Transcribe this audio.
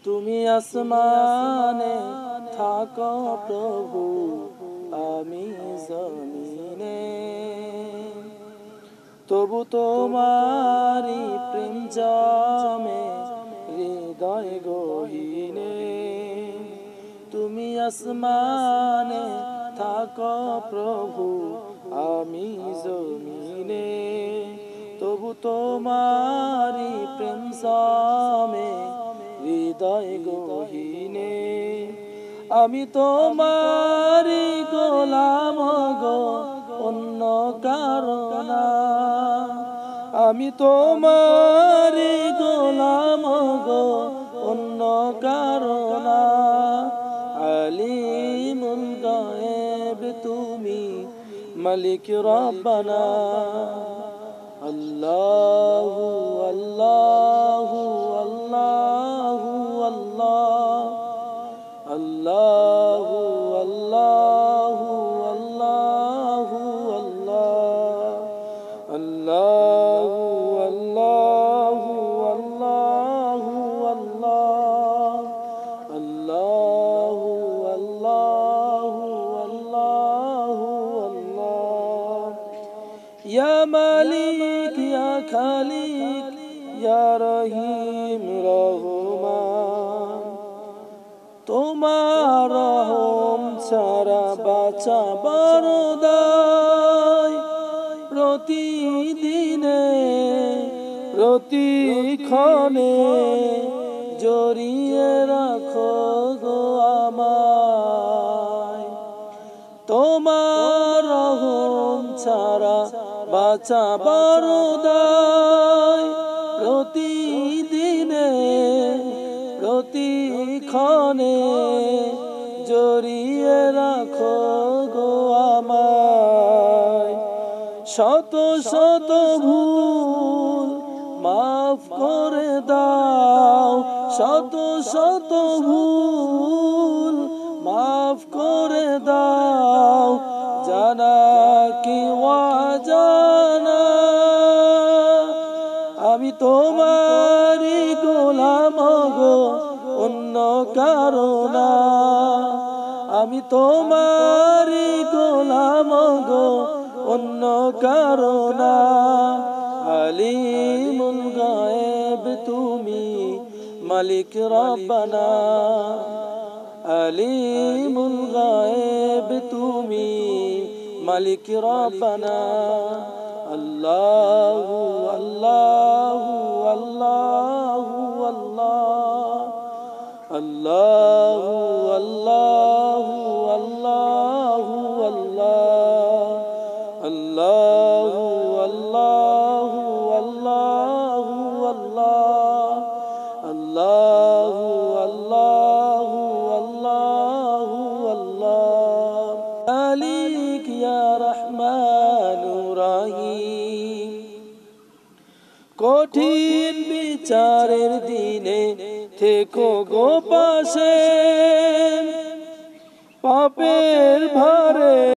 তুমি আসমানে থাকো প্রভু, আমি জমিনে। তবু তোমারি প্রেম জমে হৃদয় গহীনে। তুমি আসমানে থাকো প্রভু, আমি জমিনে। তবু তোমারি প্রেম জমে হৃদয় গহীনে। আমি তোমারি গোলাম গো, অন্য কারো না। আমি তোমারি গোলাম গো, অন্য কারো না। আলিমুল গায়েব তুমি, মালিক রব্বানা। আল্লাহু আল্লাহু আল্লাহু আল্লাহ, আল্লাহু আল্লাহু আল্লাহু আল্লাহ, আল্লাহু আল্লাহু আল্লাহু আল্লাহ, আল্লাহু আল্লাহু আল্লাহু আল্লাহ। ইয়া মালিক ইয়া খালিক ইয়া রহিম রহমান, তোমার রহম ছাড়া বাঁচা বড় দায়। প্রতিদিনে প্রতিক্ষণে জড়িয়ে রাখো গো আমায়। তোমার রহম ছাড়া বাঁচা বড় দায়। প্রতিদিনে প্রতিক্ষণে জড়িয়ে রাখো গো আমায়। শত শত ভুল মাফ করে দাও, শত শত ভুল মাফ করে দাও, জানা কি অজানা। আমি তোমারি গোলাম গো, অন্য কারো না। আমি তোমারি গোলাম গো, অন্য কারো না। আলিমুল গায়েব তুমি, মালিক রব্বানা। আলিমুল গায়েব তুমি, মালিক রব্বানা। আল্লাহু আল্লাহু আল্লাহু আল্লাহ, আল্লাহু আল্লাহু আল্লাহু আল্লাহ, আল্লাহু আল্লাহু আল্লাহু আল্লাহ, আল্লাহু আল্লাহু আল্লাহু আল্লাহ। মালিক ইয়া রহমানুর রহিম, কঠিন বিচারের দিনে থেকো গো পাশে। পাপের ভারে